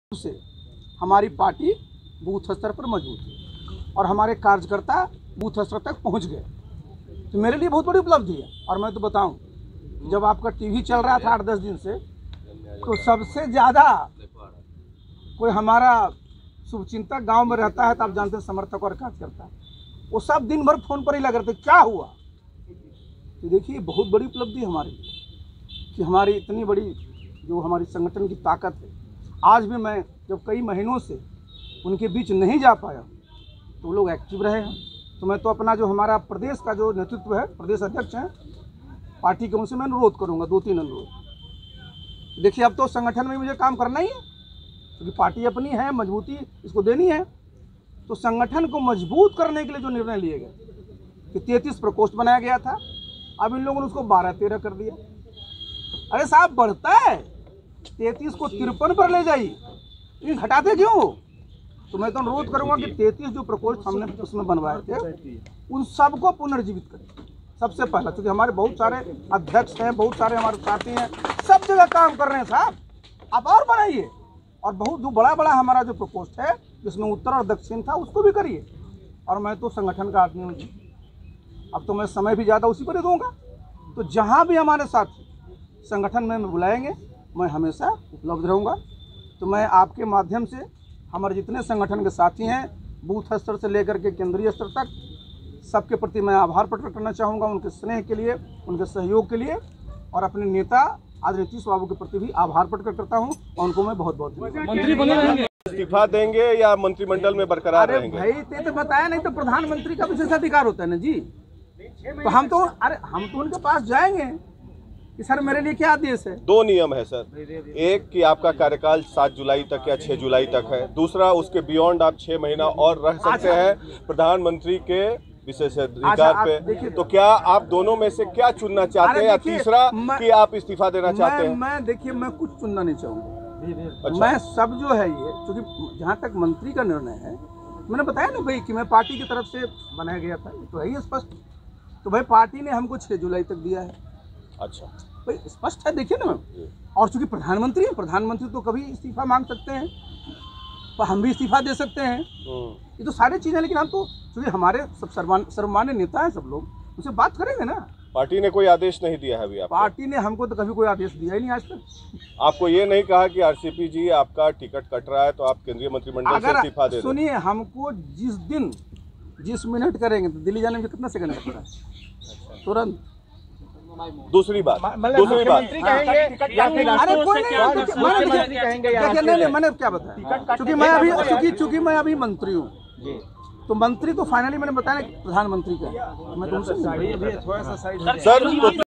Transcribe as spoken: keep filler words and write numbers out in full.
से हमारी party booth स्तर पर मौजूद है और हमारे कार्यकर्ता बूथ स्तर तक पहुंच गए, तो मेरे लिए बहुत बड़ी उपलब्धि है। और मैं तो बताऊं, जब आपका टीवी चल रहा था आठ दस दिन से, तो सबसे ज़्यादा कोई हमारा शुभचिंतक गांव में रहता है तो आप जानते हैं, समर्थक और कार्यकर्ता, वो सब दिन भर फोन पर ही लग रहे थे, क्या हुआ। तो देखिए, बहुत बड़ी उपलब्धि हमारी कि हमारी इतनी बड़ी जो हमारी संगठन की ताकत है। आज भी मैं जब कई महीनों से उनके बीच नहीं जा पाया तो वो लोग एक्टिव रहे हैं। तो मैं तो अपना जो हमारा प्रदेश का जो नेतृत्व है, प्रदेश अध्यक्ष हैं पार्टी के, उनसे मैं अनुरोध करूंगा, दो तीन अनुरोध। देखिए, अब तो संगठन में मुझे काम करना ही है, क्योंकि पार्टी अपनी है, मजबूती इसको देनी है। तो संगठन को मजबूत करने के लिए जो निर्णय लिए गए कि तैंतीस प्रकोष्ठ बनाया गया था, अब इन लोगों ने उसको बारह तेरह कर दिया। अरे साहब, बढ़ता है, तैंतीस को तिरपन पर ले जाइए, लेकिन घटाते क्यों? तो मैं तो अनुरोध करूंगा कि तैंतीस जो प्रकोष्ठ हमने उसमें बनवाए थे, उन सबको पुनर्जीवित करें सबसे पहला, क्योंकि हमारे बहुत सारे अध्यक्ष हैं, बहुत सारे हमारे साथी हैं, सब जगह काम कर रहे हैं साहब, आप और बनाइए। और बहुत जो बड़ा बड़ा हमारा जो प्रकोष्ठ है, जिसमें उत्तर और दक्षिण था, उसको भी करिए। और मैं तो संगठन का आदमी हूँ जी, अब तो मैं समय भी ज़्यादा उसी पर ही दूँगा। तो जहाँ भी हमारे साथी संगठन में बुलाएंगे, मैं हमेशा उपलब्ध रहूँगा। तो मैं आपके माध्यम से हमारे जितने संगठन के साथी हैं, बूथ स्तर से लेकर के केंद्रीय स्तर तक, सबके प्रति मैं आभार प्रकट करना चाहूँगा, उनके स्नेह के लिए, उनके सहयोग के लिए। और अपने नेता आदरणीय नीतीश बाबू के प्रति भी आभार प्रकट करता हूँ, और उनको मैं बहुत बहुत मंत्री बने रहेंगे, इस्तीफा देंगे या मंत्रिमंडल में बरकरार रहेंगे? भाई, ते तो बताया नहीं, तो प्रधानमंत्री का विशेषाधिकार होता है ना जी। तो हम तो अरे हम तो उनके पास जाएंगे कि सर मेरे लिए क्या आदेश है। दो नियम है सर, एक कि आपका कार्यकाल सात जुलाई तक या छह जुलाई तक है, दूसरा उसके बियॉन्ड आप छह महीना और रह सकते हैं प्रधानमंत्री के विशेषाधिकार पे। तो क्या आप दोनों में से क्या चुनना चाहते हैं, या तीसरा कि आप इस्तीफा देना चाहते हैं? मैं देखिए, मैं कुछ चुनना नहीं चाहूँगा। अच्छा। मैं सब जो है ये, क्योंकि जहाँ तक मंत्री का निर्णय है, मैंने बताया ना भाई कि मैं पार्टी की तरफ से बनाया गया था, तो है ही स्पष्ट। तो भाई पार्टी ने हमको छह जुलाई तक दिया है। अच्छा भाई स्पष्ट है, देखिए ना। और चूंकि प्रधानमंत्री है, प्रधानमंत्री तो कभी इस्तीफा मांग सकते हैं, तो हम भी इस्तीफा दे सकते हैं, ये तो सारी चीजें। लेकिन हम तो चूंकि हमारे सब सर्वमान्य नेता हैं, सब लोग उनसे बात करेंगे ना। पार्टी ने कोई आदेश नहीं दिया है अभी आपको? पार्टी ने हमको तो कभी कोई आदेश दिया ही नहीं आज तक। आपको ये नहीं कहा कि आरसीपी जी आपका टिकट कट रहा है तो आप केंद्रीय मंत्रिमंडल से इस्तीफा दे दें? सुनिए, हमको जिस दिन जिस मिनट करेंगे, तो दिल्ली जाने में कितना सेकंड लगता है, तुरंत। दूसरी बात दूसरी बात अरे कोई नहीं, देखिए नहीं नहीं, मैंने क्या बताया, चूंकि मैं अभी चूंकि चूंकि मैं अभी मंत्री हूँ, तो मंत्री तो फाइनली मैंने बताया प्रधानमंत्री का, मैं तुमसे सर